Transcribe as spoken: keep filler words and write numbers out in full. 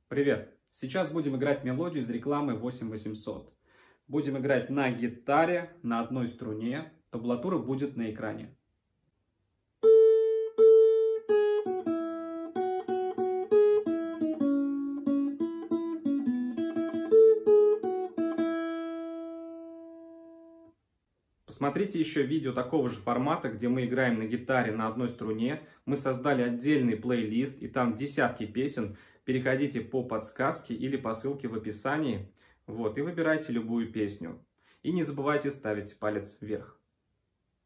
Привет! Сейчас будем играть мелодию из рекламы восемь восемьсот. Будем играть на гитаре, на одной струне. Табулатура будет на экране. Посмотрите еще видео такого же формата, где мы играем на гитаре на одной струне. Мы создали отдельный плейлист, и там десятки песен. Переходите по подсказке или по ссылке в описании. Вот, и выбирайте любую песню. И не забывайте ставить палец вверх.